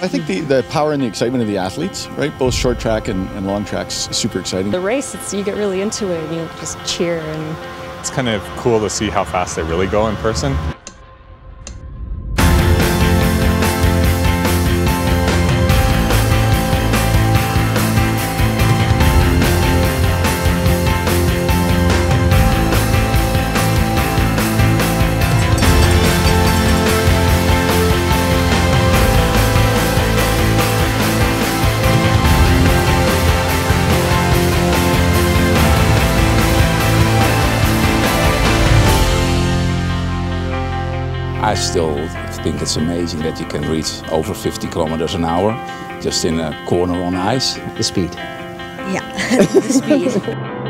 I think the power and the excitement of the athletes, right? Both short track and long track's super exciting. The race, you get really into it and you just cheer. And it's kind of cool to see how fast they really go in person. I still think it's amazing that you can reach over 50 kilometers an hour just in a corner on ice. The speed. Yeah, the speed.